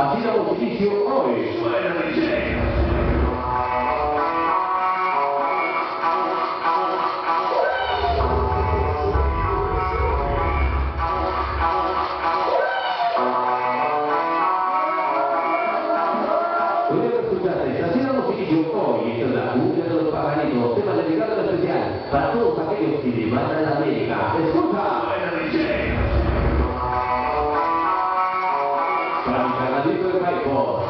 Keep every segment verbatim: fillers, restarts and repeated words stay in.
Así damos inicio hoy. Suena D J. Así damos inicio hoy. Esta es la cumbia de los pajaritos, tema dedicado especial para todos aquellos que demandan la América. ¡Escucha! Suena D J. Para mi carnalito de Maipo.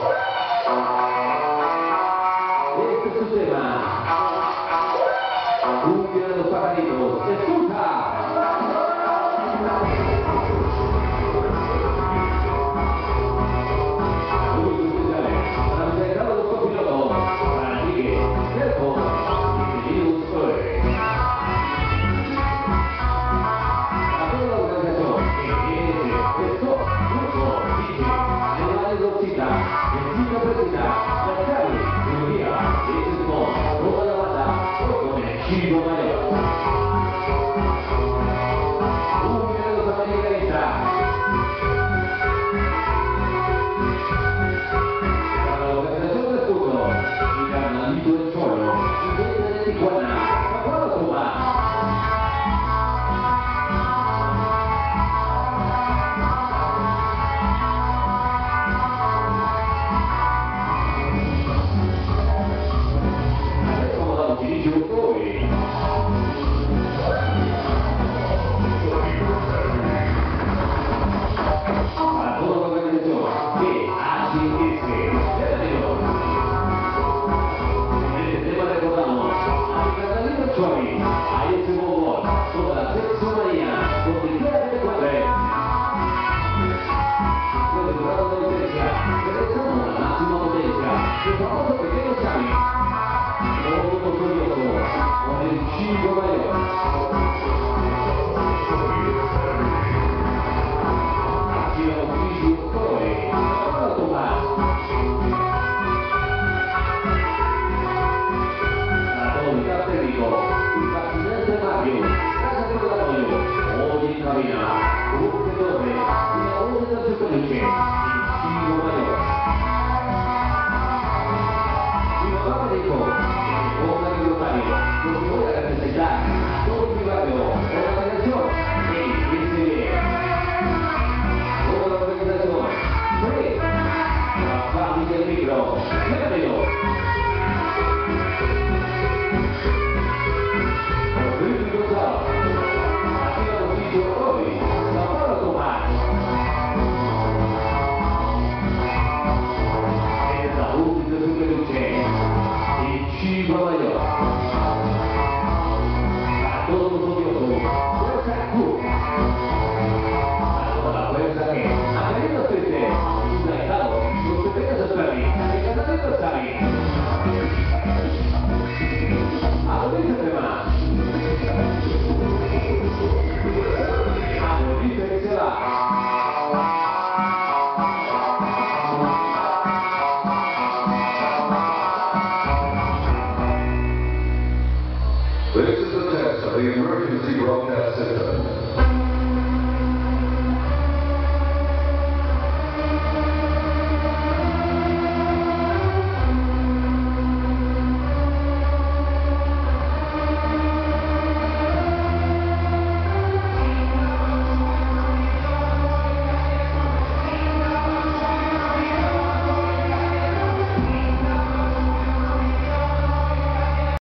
Este es su tema. Cumbia de los pajaritos. ¡Escucha! Chico Mayor. Cumbia de los americanistas. Para la organización de fútbol y Carnalito el Cholo, y gente de Tijuana, Juan Tomás. Ahí estuvo gol, toda la sexualidad, donde quiera que te encuentres. Desde el grado de diferencia, regresamos a la máxima potencia. El famoso pequeño Xavi, todo orgulloso, con el Chico Mayor. Así lo oficio hoy, Juan Tomás. Para todo el staff técnico. Gracias por el apoyo. Hoy en cabina, un Torres, una voz de la Superluche.